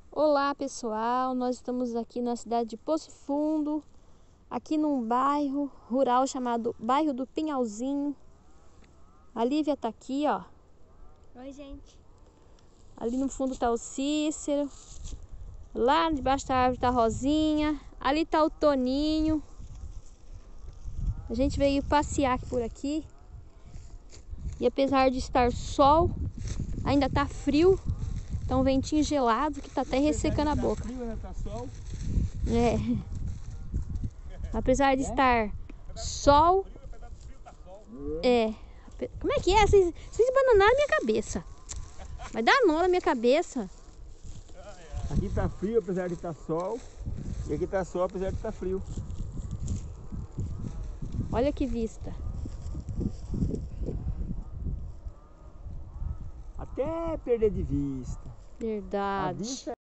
Olá pessoal, nós estamos aqui na cidade de Poço Fundo, aqui num bairro rural chamado Bairro do Pinhalzinho. A Lívia tá aqui, ó. Oi, gente. Ali no fundo tá o Cícero. Lá debaixo da árvore tá a Rosinha. Ali tá o Toninho. A gente veio passear por aqui. E apesar de estar sol, ainda tá frio. Tá um ventinho gelado que tá até ressecando a boca. Frio, né? Tá sol. É. Apesar de estar sol. É. Como é que é? Vocês bananaram minha cabeça. Vai dar nó na minha cabeça. Aqui tá frio, apesar de estar sol. E aqui tá sol, apesar de estar frio. Olha que vista. Até perder de vista. Verdade. A vista